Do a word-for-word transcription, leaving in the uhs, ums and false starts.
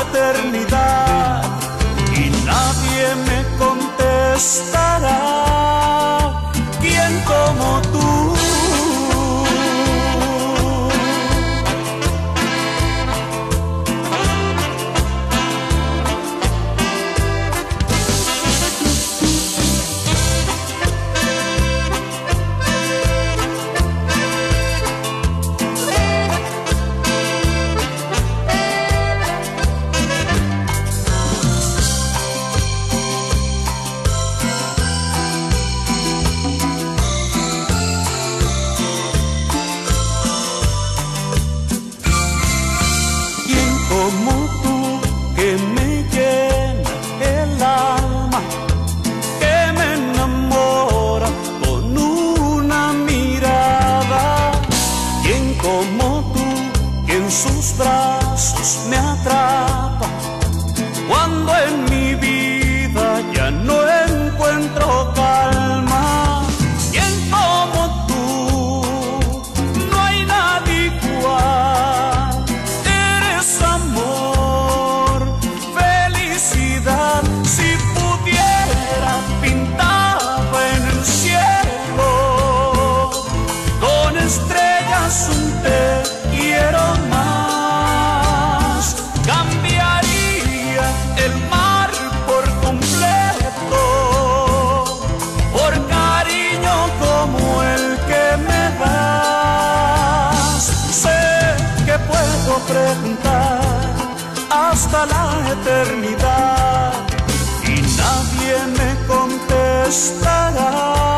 eternidad y nadie me contestará. ¿Quién como tú? Como tú, que me llena el alma, que me enamora con una mirada. Quien como tú, que en sus brazos me atrapa, cuando en mi vida ya no encuentro calma. Quien como tú, no hay nadie igual. Amor, felicidad, si pudiera pintaba en el cielo con estrellas un te quiero más. Cambiaría el mar por completo por cariño como el que me das. Sé que puedo preguntar hasta la eternidad y nadie me contestará.